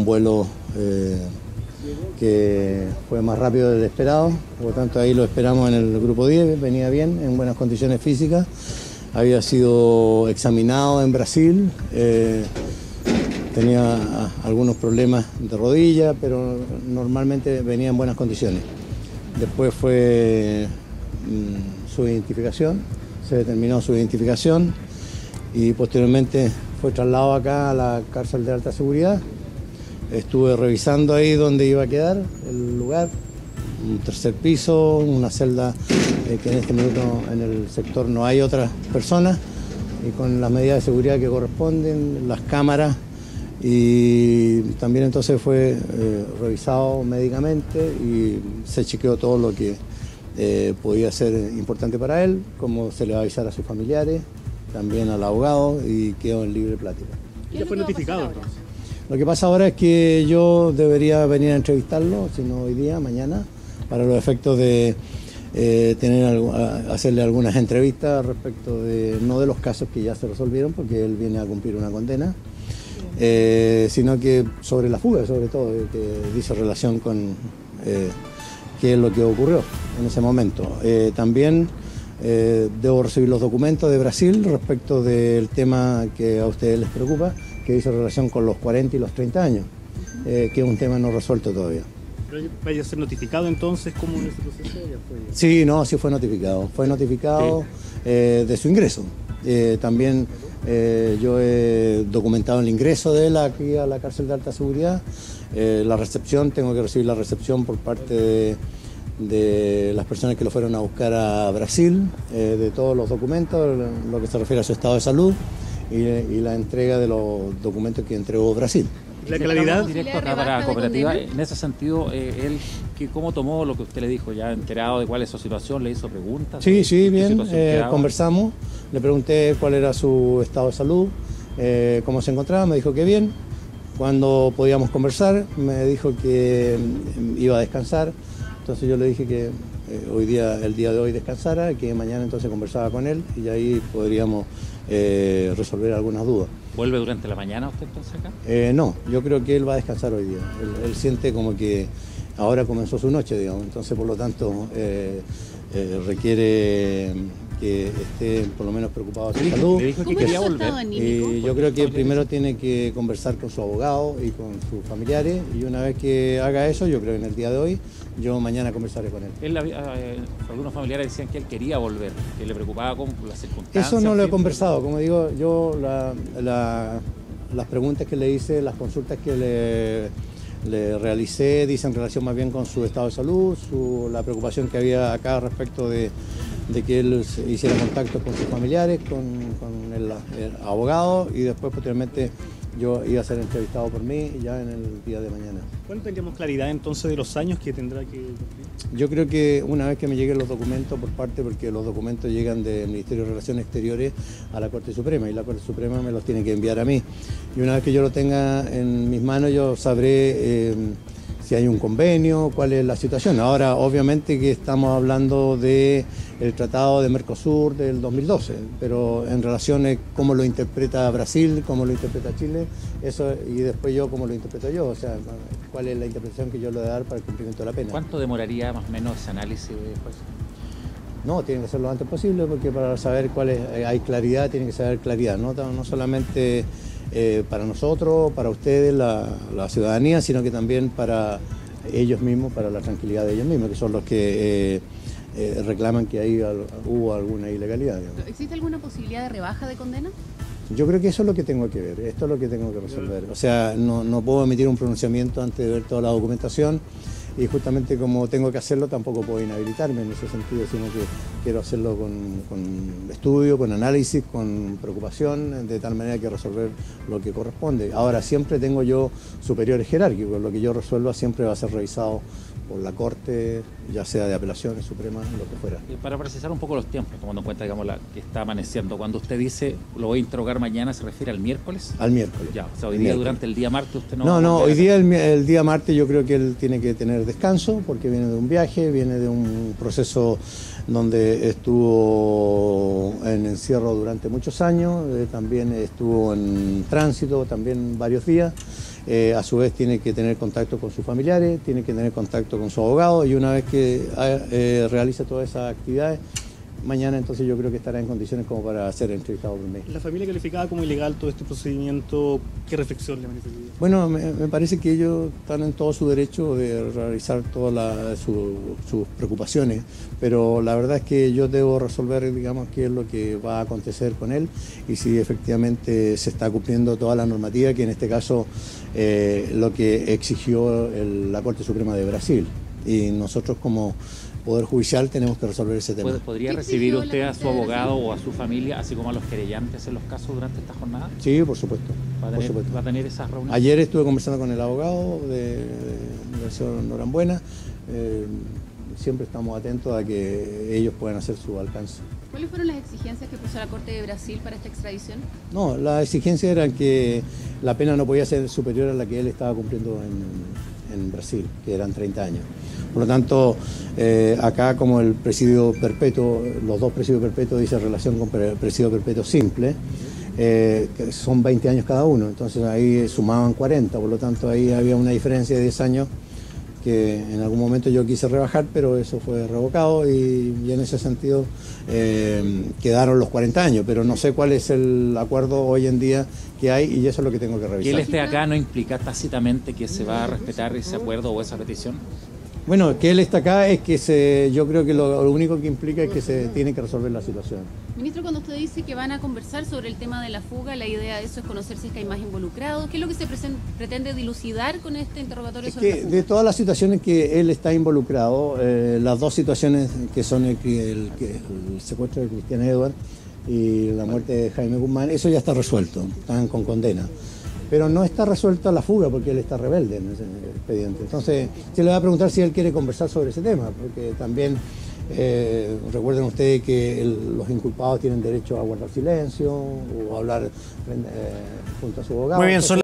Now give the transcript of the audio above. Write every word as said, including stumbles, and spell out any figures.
vuelo eh, que fue más rápido del esperado, por lo tanto ahí lo esperamos en el grupo diez, venía bien, en buenas condiciones físicas, había sido examinado en Brasil, eh, tenía algunos problemas de rodilla, pero normalmente venía en buenas condiciones. Después fue mmm, su identificación, se determinó su identificación y posteriormente fue trasladado acá a la cárcel de alta seguridad. Estuve revisando ahí dónde iba a quedar el lugar, un tercer piso, una celda eh, que en este minuto en el sector no hay otras personas, y con las medidas de seguridad que corresponden, las cámaras, y también entonces fue eh, revisado médicamente y se chequeó todo lo que eh, podía ser importante para él, como se le va a avisar a sus familiares, también al abogado, y quedó en libre plática. ¿Ya fue notificado entonces? Lo que pasa ahora es que yo debería venir a entrevistarlo, si no hoy día, mañana, para los efectos de eh, tener hacerle algunas entrevistas respecto de, no de los casos que ya se resolvieron, porque él viene a cumplir una condena, eh, sino que sobre la fuga, sobre todo, que dice relación con eh, qué es lo que ocurrió en ese momento. Eh, también eh, debo recibir los documentos de Brasil respecto del tema que a ustedes les preocupa, que dice relación con los cuarenta y los treinta años, eh, que es un tema no resuelto todavía. ¿Pero vaya a ser notificado entonces cómo en ese proceso? Ya fue... Sí, no, sí fue notificado. Fue notificado eh, de su ingreso. Eh, también eh, yo he documentado el ingreso de él aquí a la cárcel de alta seguridad. Eh, la recepción, tengo que recibir la recepción por parte de, de las personas que lo fueron a buscar a Brasil, eh, de todos los documentos, lo que se refiere a su estado de salud. Y, y la entrega de los documentos que entregó Brasil. La claridad directo acá para la cooperativa, en ese sentido, eh, él, que ¿cómo tomó lo que usted le dijo? ¿Ya enterado de cuál es su situación? ¿Le hizo preguntas? Sí, sí, bien, eh, conversamos, le pregunté cuál era su estado de salud, eh, cómo se encontraba, me dijo que bien. Cuando podíamos conversar, me dijo que iba a descansar, entonces yo le dije que eh, hoy día, el día de hoy descansara, que mañana entonces conversaba con él y ahí podríamos Eh, resolver algunas dudas. ¿Vuelve durante la mañana usted entonces acá? Eh, no, yo creo que él va a descansar hoy día. Él, él siente como que ahora comenzó su noche, digamos, entonces por lo tanto eh, eh, requiere que esté por lo menos preocupado de su salud. Le dijo que quería volver. Y yo creo que primero tiene que conversar con su abogado y con sus familiares, y una vez que haga eso, yo creo que en el día de hoy, yo mañana conversaré con él. él eh, algunos familiares decían que él quería volver, que le preocupaba con las circunstancias. Eso no lo he conversado, como digo, yo la, la, las preguntas que le hice, las consultas que le, le realicé, dicen relación más bien con su estado de salud, su, la preocupación que había acá respecto de, de que él hiciera contacto con sus familiares, con, con el, el abogado, y después posteriormente yo iba a ser entrevistado por mí ya en el día de mañana. ¿Cuándo tendríamos claridad entonces de los años que tendrá que cumplir? Yo creo que una vez que me lleguen los documentos por parte, porque los documentos llegan del Ministerio de Relaciones Exteriores a la Corte Suprema, y la Corte Suprema me los tiene que enviar a mí. Y una vez que yo lo tenga en mis manos, yo sabré eh, si hay un convenio, cuál es la situación. Ahora, obviamente que estamos hablando del Tratado de Mercosur del dos mil doce, pero en relación a cómo lo interpreta Brasil, cómo lo interpreta Chile, eso, y después yo cómo lo interpreto yo, o sea, cuál es la interpretación que yo le voy a dar para el cumplimiento de la pena. ¿Cuánto demoraría más o menos ese análisis después? No, tiene que ser lo antes posible, porque para saber cuál es, hay claridad, tiene que saber claridad, no, no solamente eh, para nosotros, para ustedes, la, la ciudadanía, sino que también para ellos mismos, para la tranquilidad de ellos mismos, que son los que eh, eh, reclaman que ahí al, hubo alguna ilegalidad. Digamos. ¿Existe alguna posibilidad de rebaja de condena? Yo creo que eso es lo que tengo que ver, esto es lo que tengo que resolver. O sea, no, no puedo emitir un pronunciamiento antes de ver toda la documentación, y justamente como tengo que hacerlo tampoco puedo inhabilitarme en ese sentido, sino que quiero hacerlo con, con estudio, con análisis, con preocupación, de tal manera que resolver lo que corresponde. Ahora, siempre tengo yo superiores jerárquicos, lo que yo resuelva siempre va a ser revisado por la Corte, ya sea de apelaciones supremas, lo que fuera. Y para precisar un poco los tiempos, tomando en cuenta, digamos, la que está amaneciendo, cuando usted dice lo voy a interrogar mañana, ¿se refiere al miércoles? Al miércoles. Ya, o sea, hoy día durante el día martes usted no... No, no, hoy día, el, el día martes yo creo que él tiene que tener descanso, porque viene de un viaje, viene de un proceso donde estuvo en encierro durante muchos años, eh, también estuvo en tránsito, también varios días. eh, a su vez tiene que tener contacto con sus familiares, tiene que tener contacto con su abogado y una vez que eh, realiza todas esas actividades, mañana entonces yo creo que estará en condiciones como para ser entrevistado por mí. ¿La familia calificaba como ilegal todo este procedimiento? ¿Qué reflexión le manifestaría? Bueno, me, me parece que ellos están en todo su derecho de realizar todas la, su, sus preocupaciones, pero la verdad es que yo debo resolver, digamos, qué es lo que va a acontecer con él y si efectivamente se está cumpliendo toda la normativa, que en este caso eh, lo que exigió el, la Corte Suprema de Brasil. Y nosotros como Poder Judicial tenemos que resolver ese tema. ¿Podría recibir usted a su abogado o a su familia, así como a los querellantes en los casos durante esta jornada? Sí, por supuesto. ¿Va a tener, por supuesto. ¿va a tener esas reuniones? Ayer estuve conversando con el abogado de, de, del señor Norambuena. Eh, siempre estamos atentos a que ellos puedan hacer su alcance. ¿Cuáles fueron las exigencias que puso la Corte de Brasil para esta extradición? No, la exigencia era que la pena no podía ser superior a la que él estaba cumpliendo en, en Brasil, que eran treinta años. Por lo tanto, eh, acá como el presidio perpetuo, los dos presidios perpetuos dicen relación con presidio perpetuo simple, eh, que son veinte años cada uno, entonces ahí sumaban cuarenta, por lo tanto ahí había una diferencia de diez años que en algún momento yo quise rebajar, pero eso fue revocado y, y en ese sentido eh, quedaron los cuarenta años, pero no sé cuál es el acuerdo hoy en día que hay y eso es lo que tengo que revisar. ¿Que él esté acá no implica tácitamente que se va a respetar ese acuerdo o esa petición? Bueno, que él está acá es que se, yo creo que lo, lo único que implica es que se tiene que resolver la situación. Ministro, cuando usted dice que van a conversar sobre el tema de la fuga, la idea de eso es conocer si es que hay más involucrados. ¿Qué es lo que se pretende dilucidar con este interrogatorio Es sobre que la fuga? de todas las situaciones que él está involucrado, eh, las dos situaciones que son el, el, el secuestro de Cristian Edward y la muerte de Jaime Guzmán, eso ya está resuelto, están con condena. Pero no está resuelta la fuga porque él está rebelde en ese expediente. Entonces, se le va a preguntar si él quiere conversar sobre ese tema, porque también eh, recuerden ustedes que el, los inculpados tienen derecho a guardar silencio o a hablar eh, junto a su abogado. Muy bien, son